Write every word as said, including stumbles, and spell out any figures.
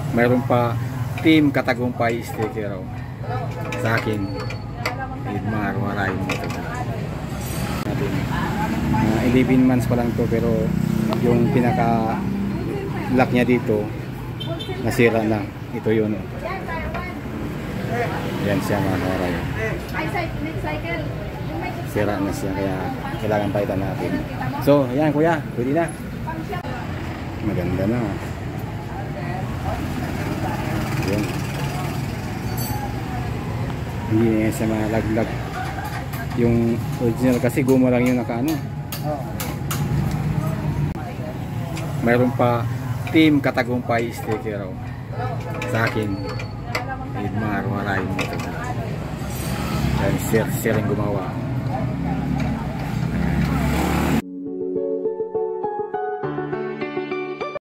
Mayroon pa Team Katagumpay sticker oh, sa akin. Idmar, maraming mo ito natin. Uh, eleven months pa lang to, pero yung pinaka lock niya dito nasira na. Ito yun oh. Yan siya mga kawaray. Sira na siya, kaya kailangan palitan natin. So yan kuya, pwede na. Maganda na. Yan. Hindi na siya malaglag. Yung original kasi guma lang yung nakaano. Mayroon pa Team Katagumpay sticker oh, sa akin. Idmar, maraming mo ito. Yan, sir, sir yung gumawa.